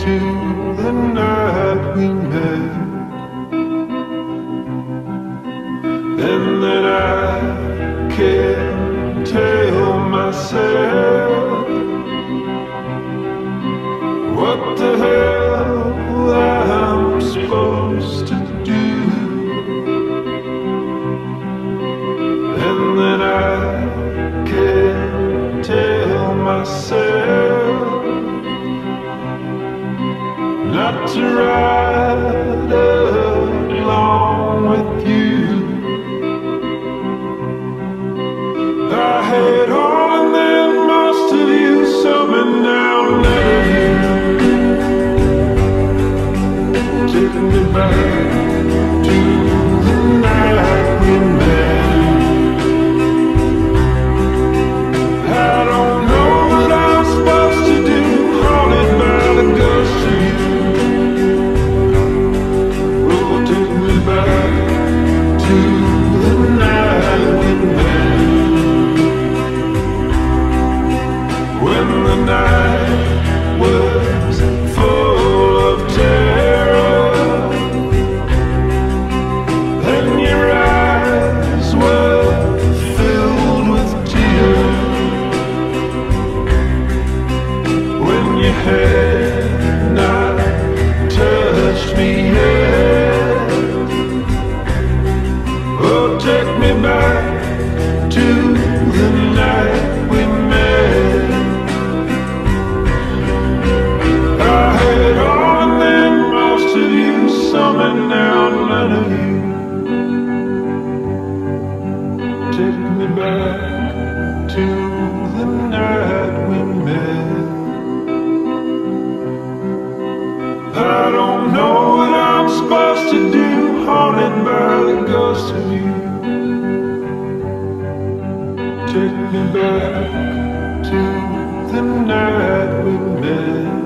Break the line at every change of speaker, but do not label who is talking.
to the night we met, and then I can't tell myself what the hell I'm supposed to do, and then I can't tell myself not to ride along with you. I had all and then most of you, some and now none of you. Take me back to the night we met. I don't know what I'm supposed to do, haunted by the ghost of you. Oh, take me back to the night we met, when the night was full of terror, and your eyes were filled with tears, when you had not touched me yet. Oh, take me back to the night we met. I had all and then most of you, some and now none of you. Take me back to the night we met. I don't know what I'm supposed to do, haunted by the ghost of you. Take me back to the night we met.